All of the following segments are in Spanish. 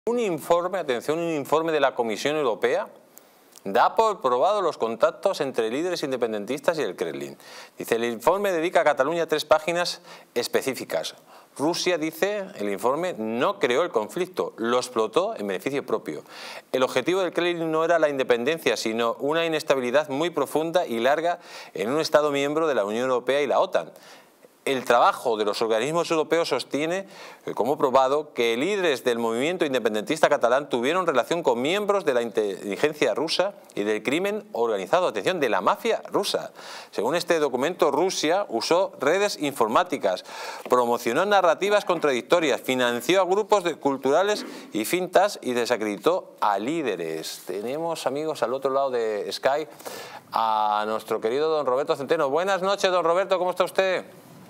Un informe, atención, un informe de la Comisión Europea da por probado los contactos entre líderes independentistas y el Kremlin. Dice, el informe dedica a Cataluña 3 páginas específicas. Rusia, dice el informe, no creó el conflicto, lo explotó en beneficio propio. El objetivo del Kremlin no era la independencia, sino una inestabilidad muy profunda y larga en un Estado miembro de la Unión Europea y la OTAN. El trabajo de los organismos europeos sostiene, como probado, que líderes del movimiento independentista catalán tuvieron relación con miembros de la inteligencia rusa y del crimen organizado, atención, de la mafia rusa. Según este documento, Rusia usó redes informáticas, promocionó narrativas contradictorias, financió a grupos culturales y fintas y desacreditó a líderes. Tenemos, amigos, al otro lado de Skype a nuestro querido don Roberto Centeno. Buenas noches, don Roberto, ¿cómo está usted?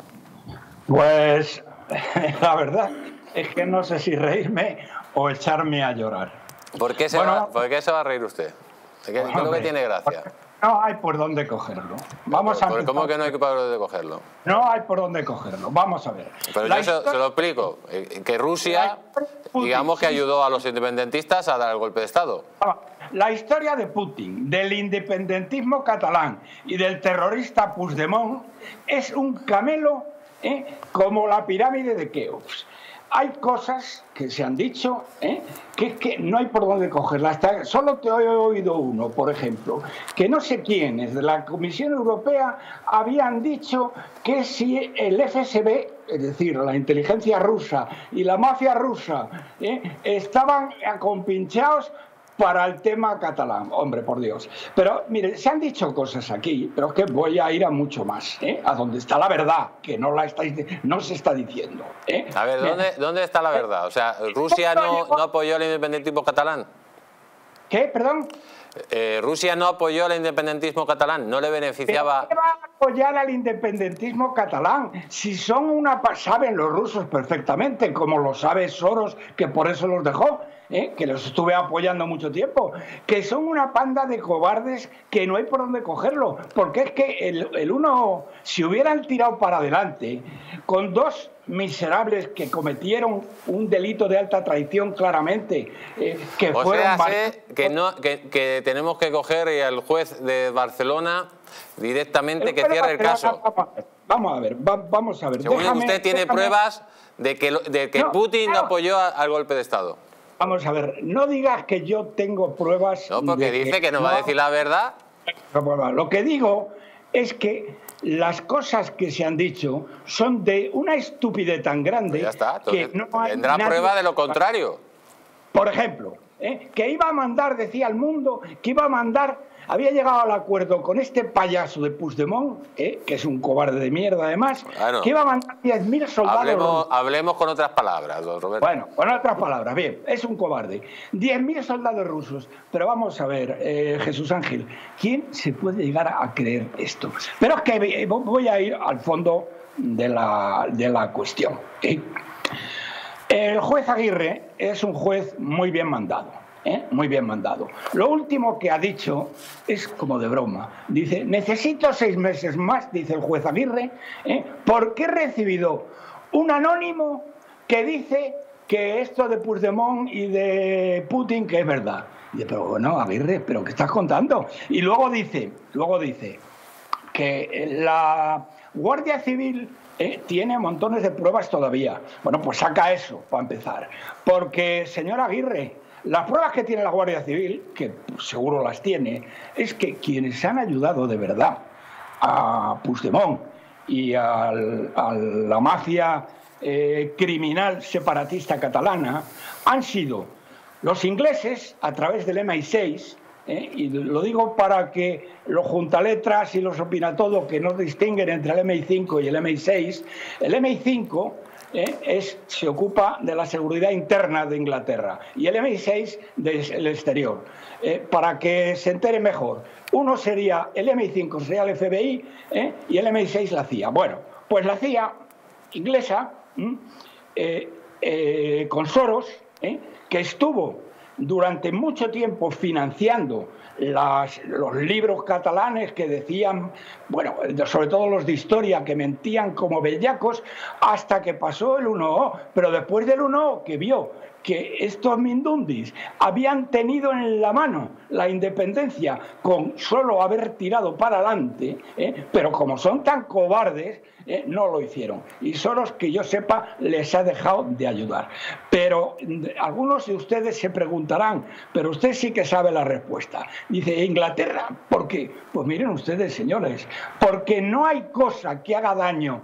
Pues la verdad es que no sé si reírme o echarme a llorar. ¿Por qué se va a reír usted? ¿Qué es lo que tiene gracia? No hay por dónde cogerlo. Vamos a empezar. ¿Cómo que no hay por dónde cogerlo? No hay por dónde cogerlo. Vamos a ver. Pero yo se lo explico. Que Rusia, digamos que ayudó a los independentistas a dar el golpe de Estado. La historia de Putin, del independentismo catalán y del terrorista Puigdemont es un camelo como la pirámide de Keops. Hay cosas que se han dicho que es que no hay por dónde cogerlas. Solo te he oído uno, por ejemplo, que no sé quiénes de la Comisión Europea habían dicho que si el FSB, es decir, la inteligencia rusa y la mafia rusa, estaban acompinchados para el tema catalán. Hombre, por Dios. Pero, mire, se han dicho cosas aquí, pero es que voy a ir a mucho más, a donde está la verdad, que no se está diciendo. A ver, ¿dónde está la verdad? O sea, ¿Rusia no apoyó el independentismo catalán? ¿Qué? ¿Perdón? ¿Rusia no apoyó el independentismo catalán? ¿No le beneficiaba? ¿Qué va a apoyar al independentismo catalán? Si son saben los rusos perfectamente, como lo sabe Soros, que por eso los dejó, que los estuve apoyando mucho tiempo, que son una panda de cobardes que no hay por dónde cogerlo, porque es que el uno, si hubieran tirado para adelante con 2 miserables que cometieron un delito de alta traición claramente, que fueron... que tenemos que coger al juez de Barcelona directamente que cierre el caso. Vamos a ver. Según usted tiene pruebas de que Putin no apoyó al golpe de Estado. Vamos a ver, no digas que yo tengo pruebas... No, porque dice que no va a decir la verdad. Lo que digo es que las cosas que se han dicho son de una estupidez tan grande... Pues ya está, que no hay tendrá prueba de lo contrario. Por ejemplo, que iba a mandar, decía el mundo, que iba a mandar... Había llegado al acuerdo con este payaso de Puigdemont, que es un cobarde de mierda además, que iba a mandar 10.000 soldados... Hablemos con otras palabras, don Roberto. Bueno, con otras palabras, bien, es un cobarde. 10.000 soldados rusos. Pero vamos a ver, Jesús Ángel, ¿quién se puede llegar a creer esto? Pero es que voy a ir al fondo de la cuestión. El juez Aguirre es un juez muy bien mandado. Muy bien mandado. Lo último que ha dicho es como de broma. Dice, necesito 6 meses más, dice el juez Aguirre, porque he recibido un anónimo que dice que esto de Puigdemont y de Putin que es verdad. Dice, pero bueno, Aguirre, ¿pero qué estás contando? Y luego dice que la Guardia Civil tiene montones de pruebas todavía. Bueno, pues saca eso, para empezar. Porque, señor Aguirre, las pruebas que tiene la Guardia Civil, que seguro las tiene, es que quienes han ayudado de verdad a Puigdemont y a la mafia criminal separatista catalana han sido los ingleses a través del MI6, y lo digo para que los juntaletras y los opinatodos que no distinguen entre el MI5 y el MI6, el MI5 se ocupa de la seguridad interna de Inglaterra y el MI6 del exterior. Para que se entere mejor, uno sería el MI5, sería el FBI, y el MI6 la CIA. Bueno, pues la CIA inglesa, con Soros, que estuvo durante mucho tiempo financiando los libros catalanes que decían, bueno, sobre todo los de historia, que mentían como bellacos, hasta que pasó el 1O. Pero después del 1O, que vio que estos mindundis habían tenido en la mano la independencia con solo haber tirado para adelante, pero como son tan cobardes, no lo hicieron. Y Soros, que yo sepa, les ha dejado de ayudar. Pero algunos de ustedes se preguntarán, pero usted sí que sabe la respuesta. Dice, ¿Inglaterra? ¿Por qué? Pues miren ustedes, señores, porque no hay cosa que haga daño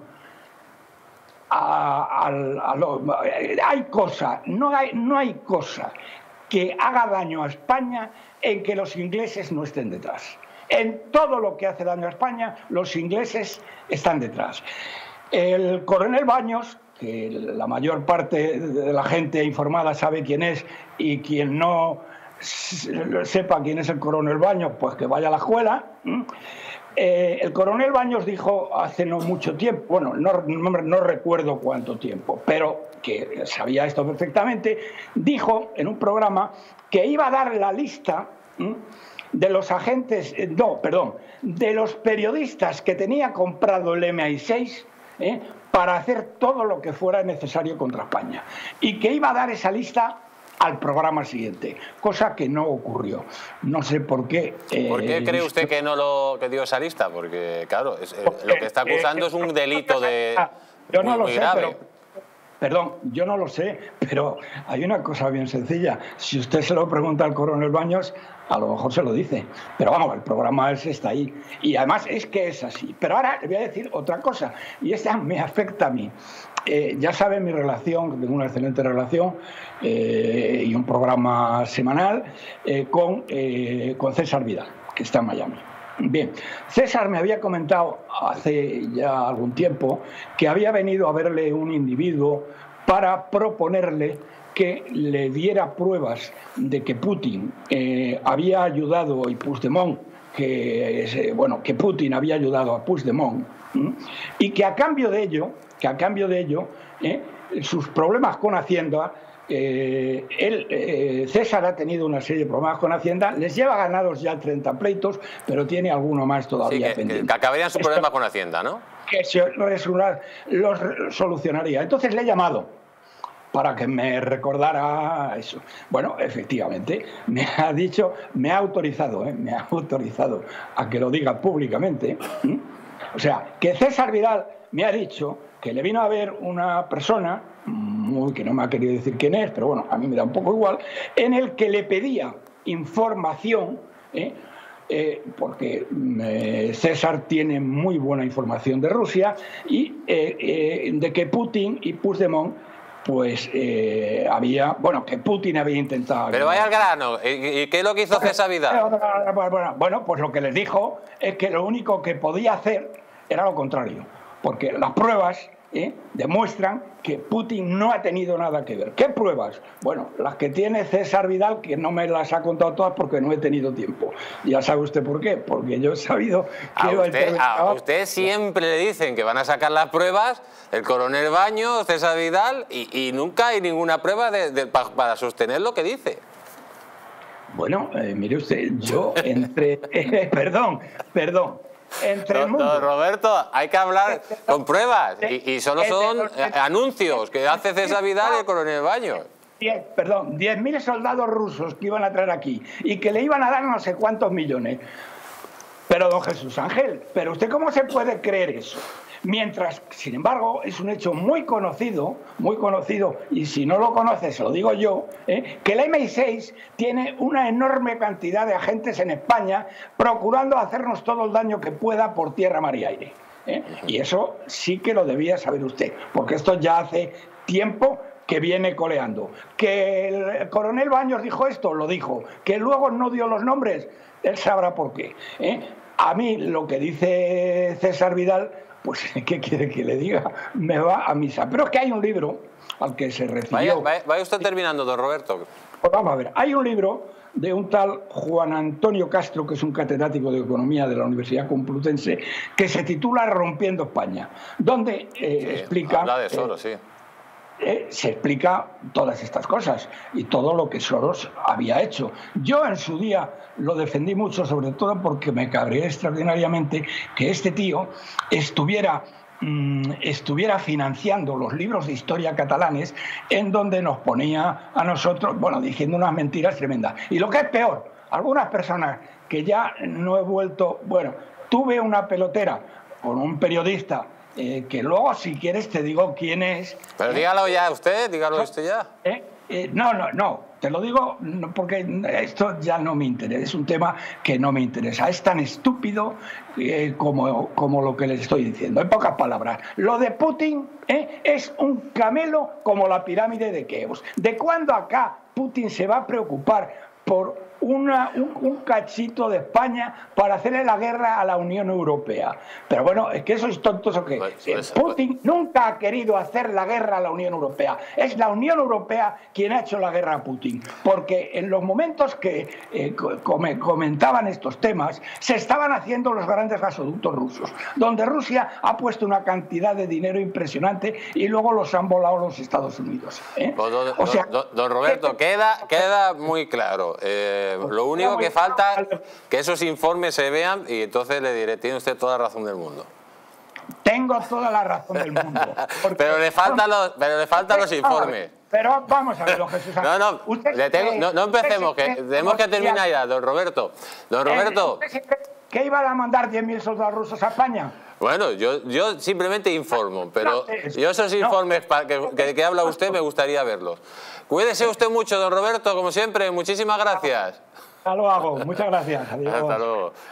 no hay cosa que haga daño a España en que los ingleses no estén detrás. En todo lo que hace daño a España, los ingleses están detrás. El coronel Baños, que la mayor parte de la gente informada sabe quién es, y quien no sepa quién es el coronel Baños, pues que vaya a la escuela. El coronel Baños dijo hace no mucho tiempo, bueno, no recuerdo cuánto tiempo, pero que sabía esto perfectamente, dijo en un programa que iba a dar la lista de los agentes, de los periodistas que tenía comprado el MI6 para hacer todo lo que fuera necesario contra España, y que iba a dar esa lista al programa siguiente, cosa que no ocurrió. No sé por qué. ¿Por qué cree usted que no que dio esa lista? Porque, claro, lo que está acusando es un delito yo no lo sé, grave. Perdón, yo no lo sé, pero hay una cosa bien sencilla. Si usted se lo pregunta al coronel Baños, a lo mejor se lo dice. Pero vamos, el programa ese está ahí. Y además es que es así. Pero ahora le voy a decir otra cosa, y esta me afecta a mí. Ya saben mi relación, tengo una excelente relación y un programa semanal con César Vidal, que está en Miami. Bien, César me había comentado hace ya algún tiempo que había venido a verle un individuo para proponerle que le diera pruebas de que Putin había ayudado, y Puigdemont, que Putin había ayudado a Puigdemont, y que a cambio de ello, sus problemas con Hacienda, César ha tenido una serie de problemas con Hacienda, les lleva ganados ya 30 pleitos, pero tiene alguno más todavía pendiente. Que acabarían sus problemas con Hacienda, ¿no? Que los solucionaría. Entonces le he llamado para que me recordara eso. Bueno, efectivamente, me ha autorizado a que lo diga públicamente. O sea, que César Vidal me ha dicho que le vino a ver una persona, que no me ha querido decir quién es, pero bueno, a mí me da un poco igual, en el que le pedía información, porque César tiene muy buena información de Rusia, y de que Putin y Puigdemont pues que Putin había intentado... Pero vaya al grano, ¿y qué es lo que hizo César Vidal? Bueno, pues lo que les dijo es que lo único que podía hacer era lo contrario, porque las pruebas demuestran que Putin no ha tenido nada que ver. ¿Qué pruebas? Bueno, las que tiene César Vidal, que no me las ha contado todas porque no he tenido tiempo. Ya sabe usted por qué, porque yo he sabido que... A usted siempre le dicen que van a sacar las pruebas, el coronel Baños, César Vidal, y nunca hay ninguna prueba para sostener lo que dice. Bueno, mire usted, yo entre... perdón. Entre el mundo. Don Roberto, hay que hablar con pruebas y solo son anuncios que hace César Vidal y el coronel Baños. 10.000 soldados rusos que iban a traer aquí y que le iban a dar no sé cuántos millones. Pero don Jesús Ángel, ¿pero usted cómo se puede creer eso? Mientras, sin embargo, es un hecho muy conocido, y si no lo conoce, se lo digo yo, que el MI6 tiene una enorme cantidad de agentes en España procurando hacernos todo el daño que pueda por tierra, mar y aire. Y eso sí que lo debía saber usted, porque esto ya hace tiempo que viene coleando. Que el coronel Baños dijo esto, lo dijo. Que luego no dio los nombres, él sabrá por qué. A mí lo que dice César Vidal, pues, ¿qué quiere que le diga? Me va a misa. Pero es que hay un libro al que se refirió... Vaya usted terminando, don Roberto. Pues vamos a ver, hay un libro de un tal Juan Antonio Castro, que es un catedrático de Economía de la Universidad Complutense, que se titula Rompiendo España, donde explica... Habla de Soros, sí. Se explica todas estas cosas y todo lo que Soros había hecho. Yo en su día lo defendí mucho, sobre todo porque me cabreé extraordinariamente que este tío estuviera estuviera financiando los libros de historia catalanes, en donde nos ponía a nosotros, bueno, diciendo unas mentiras tremendas. Y lo que es peor, algunas personas que ya no he vuelto, bueno, tuve una pelotera con un periodista que luego, si quieres, te digo quién es. Pero dígalo ya usted, dígalo usted ya. No, te lo digo porque esto ya no me interesa, es un tema que no me interesa, es tan estúpido como lo que les estoy diciendo, en pocas palabras. Lo de Putin es un camelo como la pirámide de Keops. ¿De cuándo acá Putin se va a preocupar por un cachito de España para hacerle la guerra a la Unión Europea? Pero bueno, ¿es que sois tontos o qué? Putin nunca ha querido hacer la guerra a la Unión Europea. Es la Unión Europea quien ha hecho la guerra a Putin. Porque en los momentos que comentaban estos temas, se estaban haciendo los grandes gasoductos rusos, donde Rusia ha puesto una cantidad de dinero impresionante y luego los han volado los Estados Unidos. Don Roberto, queda muy claro. Lo único que falta es que esos informes se vean y entonces le diré, tiene usted toda la razón del mundo. Tengo toda la razón del mundo. Pero le faltan los informes. Pero vamos a ver, Jesús. No empecemos, que tenemos que terminar ya, don Roberto. Don Roberto. ¿Que iban a mandar 10.000 soldados rusos a España? Bueno, yo simplemente informo, pero yo esos informes que habla usted me gustaría verlos. Cuídese usted mucho, don Roberto, como siempre. Muchísimas gracias. Ya lo hago. Muchas gracias. Adiós. Hasta luego.